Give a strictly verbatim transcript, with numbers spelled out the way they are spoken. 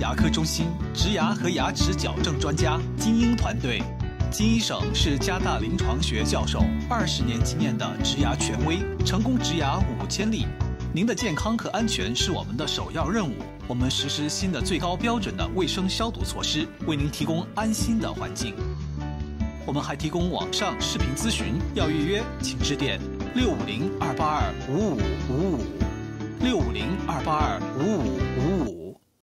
牙科中心，植牙和牙齿矫正专家，精英团队。金医生是加大临床学教授，二十年经验的植牙权威，成功植牙五千例。您的健康和安全是我们的首要任务。我们实施新的最高标准的卫生消毒措施，为您提供安心的环境。我们还提供网上视频咨询，要预约请致电六五零二八二五五五五六五零二八二五五五五。